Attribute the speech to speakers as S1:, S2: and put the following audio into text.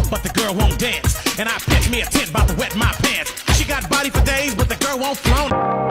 S1: but the girl won't dance. And I pitch me a tent about to wet my pants. She got body for days, but the girl won't flown.